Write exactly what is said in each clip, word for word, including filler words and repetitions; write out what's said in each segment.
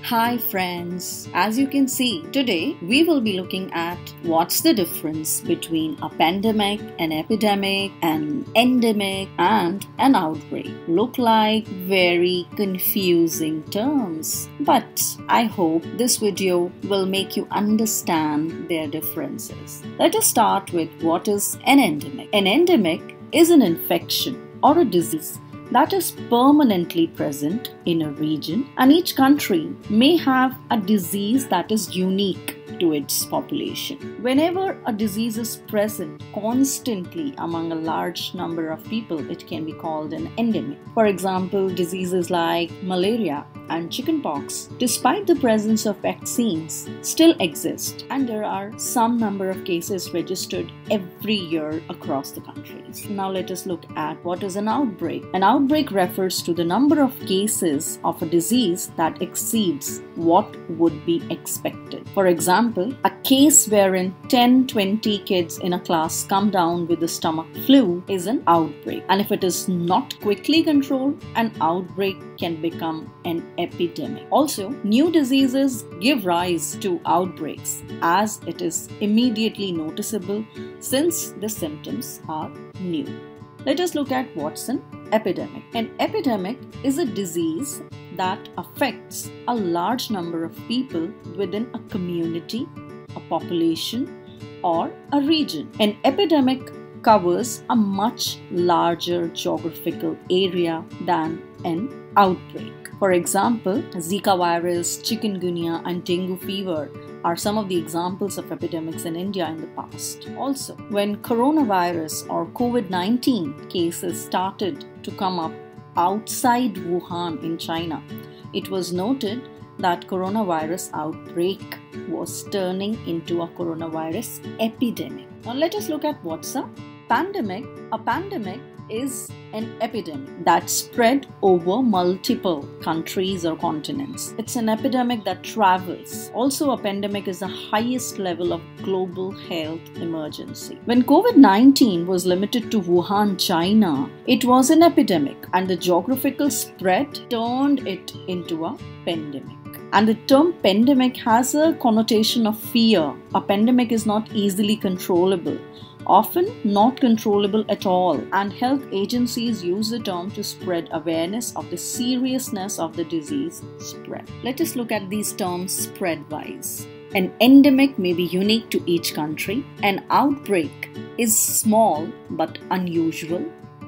Hi friends, as you can see, today we will be looking at what's the difference between a pandemic, an epidemic, an endemic and an outbreak. Look like very confusing terms, but I hope this video will make you understand their differences. Let us start with what is an endemic. An endemic is an infection or a disease that is permanently present in a region, and each country may have a disease that is unique to its population. Whenever a disease is present constantly among a large number of people, it can be called an endemic. For example, diseases like malaria and chickenpox, despite the presence of vaccines, still exist, and there are some number of cases registered every year across the countries. Now let us look at what is an outbreak. An outbreak refers to the number of cases of a disease that exceeds what would be expected. For example, a case wherein ten to twenty kids in a class come down with the stomach flu is an outbreak, and if it is not quickly controlled, an outbreak can become an epidemic. Also, new diseases give rise to outbreaks as it is immediately noticeable since the symptoms are new. Let us look at what's an epidemic. An epidemic is a disease that affects a large number of people within a community, a population, or a region. An epidemic covers a much larger geographical area than an outbreak. For example, Zika virus, chikungunya, and dengue fever are some of the examples of epidemics in India in the past. Also, when coronavirus or COVID nineteen cases started to come up outside Wuhan in China, it was noted that coronavirus outbreak was turning into a coronavirus epidemic. Now let us look at what's a pandemic. A pandemic is an epidemic that spread over multiple countries or continents. It's an epidemic that travels. Also, a pandemic is the highest level of global health emergency. When COVID nineteen was limited to Wuhan, China, it was an epidemic, and the geographical spread turned it into a pandemic. And the term pandemic has a connotation of fear. A pandemic is not easily controllable, often not controllable at all, and health agencies use the term to spread awareness of the seriousness of the disease spread. Let us look at these terms spread-wise. An endemic may be unique to each country. An outbreak is small but unusual.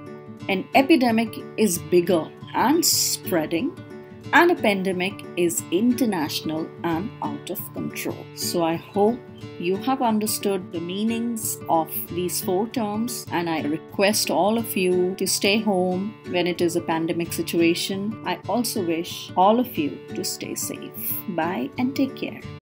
An epidemic is bigger and spreading. And a pandemic is international and out of control. So I hope you have understood the meanings of these four terms, and I request all of you to stay home when it is a pandemic situation. I also wish all of you to stay safe. Bye and take care.